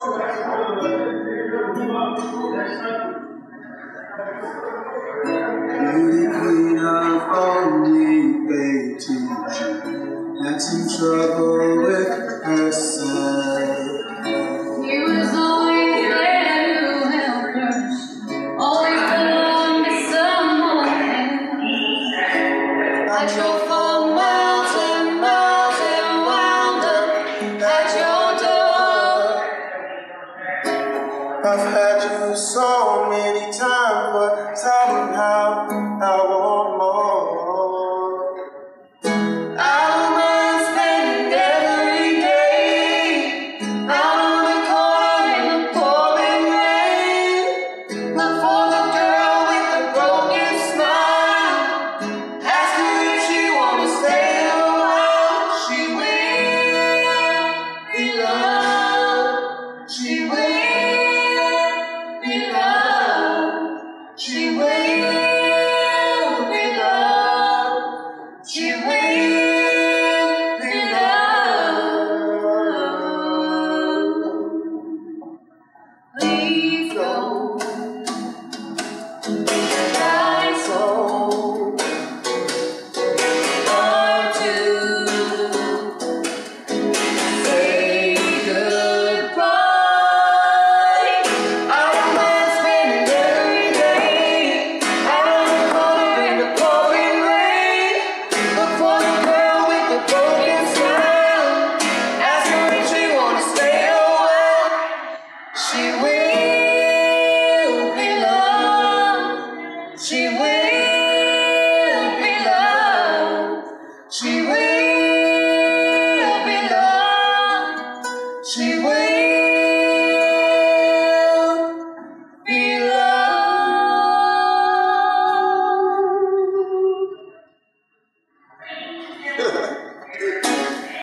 Beauty queen of only faith teacher, had some trouble with herself. He was always there to help her, always belonged to someone else. I drove for miles and miles and wound up at your door. I've had you so many times, but somehow I want more.